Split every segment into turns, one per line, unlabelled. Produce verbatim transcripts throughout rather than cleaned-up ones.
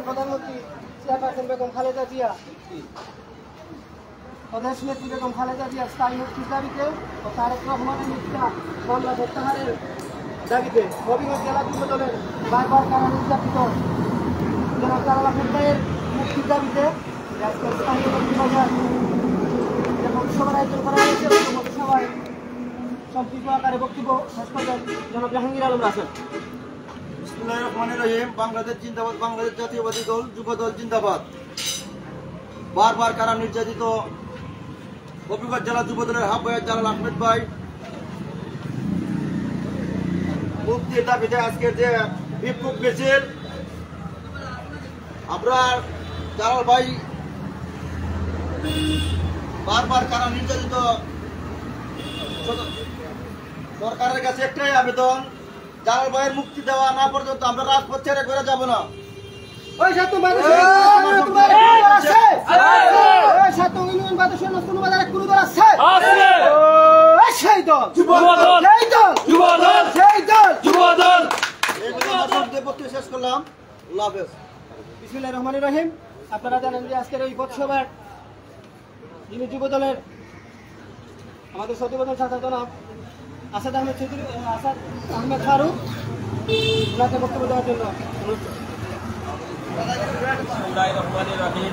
প্রধানমন্ত্রী চেয়ারপারসন বেগম খালেদা জিয়া প্রদেশ নেত্রী বেগম খালেদা জিয়া স্থায়ী মুক্তির দাবিতে ও তারেক রহমানের মিথ্যা মামলা প্রত্যাহারের দাবিতে হবিগঞ্জ জেলা যুব দলের বারবার কারা নির্যাতিত জনাব জালাল আহমেদ ভাইয়ের মুক্তির দাবিতে আজকে স্থানীয় বাজার যে মন্ত্রিসভার আয়োজন করা হয়েছে মন্ত্রিসভায় সংক্ষিপ্ত আকারে বক্তব্য শেষ করবেন জনাব জাহাঙ্গীর আলম রাসেল।
বিসমিল্লাহির রহমানির রহিম। বাংলাদেশ জিন্দাবাদ, বাংলাদেশ জাতীয়বাদী দল যুব দল জিন্দাবাদ। বারবার কারা নির্যাতিত হবিগঞ্জ জেলা যুব দলের আহ্বায়ক জালাল আহমেদ ভাই মুক্তির দাবিতে আজকের যে বিক্ষোভ মিছিল, আমরা জালাল ভাই বারবার কারা নির্যাতিত সরকারের কাছে একটাই আবেদন, জালাল ভাইয়ের মুক্তি দেওয়া না পর্যন্ত আমরা রাজপথ ছেড়ে করে যাব না।
ওই সাতু মানুষ আছে ওই সাতু ইউনিয়ন বাদশাহ নতুন বাজারে কোন দল আছে আছে ওই সেই দল যুব দল সেই দল যুব দল সেই দল যুব দল।
এই বক্তব্য বক্তব্য শেষ করলাম। আল্লাহ হাফেজ।
বিসমিল্লাহির রহমানির রহিম। আপনারা জানেন যে আজকের এই পথসভার যিনি যুব দলের আমাদের সচিবদল ছাত্র জনাব আসাদ আহমেদ চৌধুরী আসাদ আহমেদ ফারুক ওনাকে বক্তব্য দেওয়ার জন্য অনুরোধ করছি।
বিসমিল্লাহির রহমানির রহিম।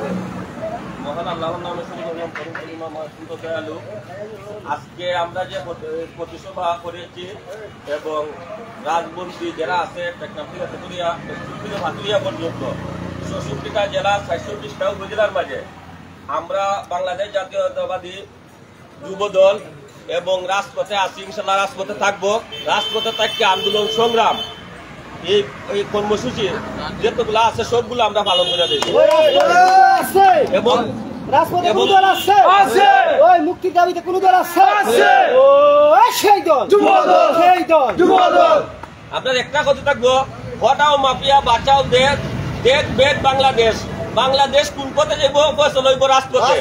মহান আল্লাহর নামে শুরু করলাম, পরম করুণা সুন্দর দয়ালু। আজকে আমরা যে প্রতিসভা করেছি এবং রাজবন্দী যারা আছে টেকনাফ থেকে তেতুলিয়া থেকে ভাতুলিয়া পর্যন্ত চৌষট্টিটা জেলা ছয়ষট্টিটা উপজেলার মাঝে আমরা বাংলাদেশ জাতীয়তাবাদী যুব দল এবং রাজপথে আছি, ইনশাল্লাহ রাজপথে থাকবো। রাজপথে থাকতে আন্দোলন সংগ্রাম এই এই কর্মসূচি যেগুলো আছে সবগুলো আমরা পালন করে দিই এবং
রাজপথে কোন দল আছে আছে ওই মুক্তির দাবিতে কোন দল আছে আছে ওই সেই দল যুব দল সেই দল যুব দল।
আপনার একটা কথা থাকবো, হটাও মাফিয়া বাঁচাও দেশ, দেশ বেদ বাংলাদেশ। বাংলাদেশ কোন পথে যাইব ফয়সালা হইব রাজপথে।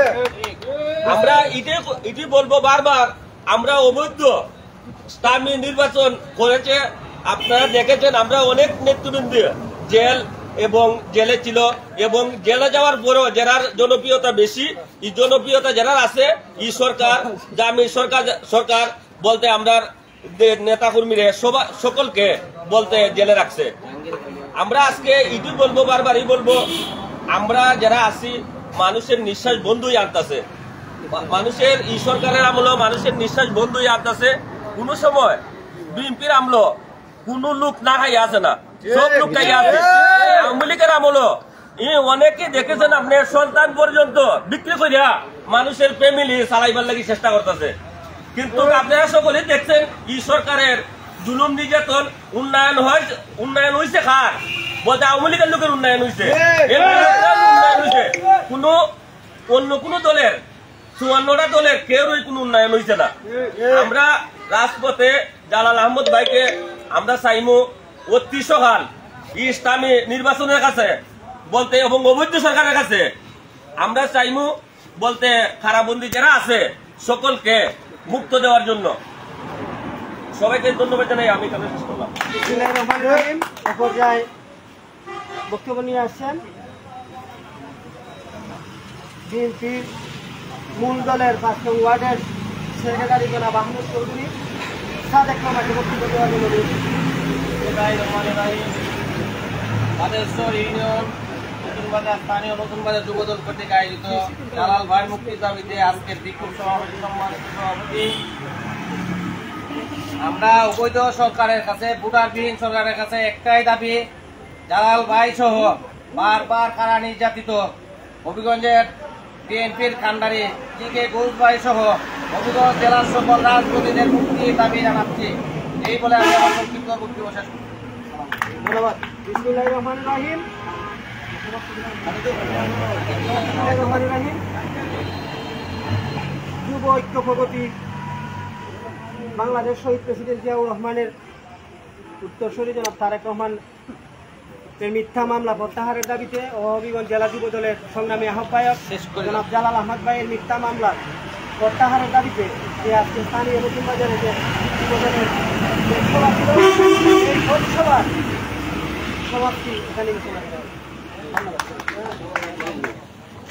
আমরা এটাই এটাই বলবো বারবার, আমরা অবৈধ স্থায়ী নির্বাচন করেছে। আপনারা দেখেছেন আমরা অনেক নেতৃবৃন্দ জেল এবং জেলে ছিল এবং জেলে যাওয়ার পরও যারা জনপ্রিয়তা বেশি, এই জনপ্রিয়তা যারা আছে এই সরকার জামি সরকার সরকার বলতে আমরা নেতা কর্মীরা সবাই সকলকে বলতে জেলে রাখছে। আমরা আজকে এটাই বলবো বারবারই বলবো, আমরা যারা আছি মানুষের নিঃশ্বাস বন্ধুই আনতেছে। মানুষের এই সরকারের আমল মানুষের নিঃশ্বাস বন্ধুই আনতেছে। কোন সময় বিএনপির আমল কোন লোক না খাইয়া আছে না, সব লোক খাইয়া আছে। আওয়ামী লীগের আমল অনেকে দেখেছেন আপনার সন্তান পর্যন্ত বিক্রি করিয়া মানুষের ফ্যামিলি চালাইবার লাগি চেষ্টা করতেছে। কিন্তু আপনারা সকলে দেখছেন এই সরকারের জুলুম নির্যাতন উন্নয়ন হয় উন্নয়ন হয়েছে খার বলতে আওয়ামী লীগের লোকের উন্নয়ন হয়েছে, উন্নয়ন হয়েছে কোন অন্য কোন দলের চুয়ান্নটা দলের কেউই কোন উন্নয়ন হয়েছে না। আমরা রাজপথে জালাল আহমদ ভাইকে আমরা চাইমু অতি সকাল ইসলামী নির্বাচনের কাছে বলতে এবং অবৈধ সরকারের কাছে আমরা চাইমু বলতে কারাবন্দী যারা আছে সকলকে মুক্ত দেওয়ার জন্য। সবাইকে ধন্যবাদ জানাই। আমি কথা শেষ করলাম।
বিসমিল্লাহির রহমানির রহিম। পর্যায়ে বক্তব্য নিয়ে আসছেন বিএনপির মূল দলের পাঁচ নং ওয়ার্ডের সেক্রেটারি জনাব আহমেদ চৌধুরী। সাদেক মামাকে বক্তব্য দেওয়ার জন্য
বাদেশ্বর ইউনিয়ন নতুন বাজার স্থানীয় নতুন বাজার যুবদল কর্তৃক আয়োজিত জালাল ভাই মুক্তির দাবিতে আজকের বিক্ষোভ সমাবেশে সম্মানিত সভাপতি, আমরা অবৈধ সরকারের কাছে ভোটারবিহীন সরকারের কাছে একটাই দাবি, জালাল ভাই সহ বারবার কারা নির্যাতিত হবিগঞ্জের বিএনপির কান্ডারি জি কে ঘোষ ভাই সহ হবিগঞ্জ জেলার সকল রাজনীতিদের মুক্তির দাবি জানাচ্ছি। এই বলে আমি আমার সংক্ষিপ্ত বক্তব্য শেষ করছি।
ধন্যবাদ। বিসমিল্লাহির রহমানির রহিম। রহমানির রহিম। যুব ঐক্য প্রগতি বাংলাদেশ শহীদ প্রেসিডেন্ট জিয়াউর রহমানের উত্তরসূরি জনাব তারেক রহমান এর মিথ্যা মামলা প্রত্যাহারের দাবিতে ও হবিগঞ্জ জেলা যুব দলের সংগ্রামী আহ্বায়ক জনাব জালাল আহমদ ভাইয়ের মিথ্যা মামলা প্রত্যাহারের দাবিতে যে আজকে স্থানীয় নতুন বাজারে যে যুব দলের সভা ছিল এই সভার সমাপ্তি এখানে ধন্যবাদ।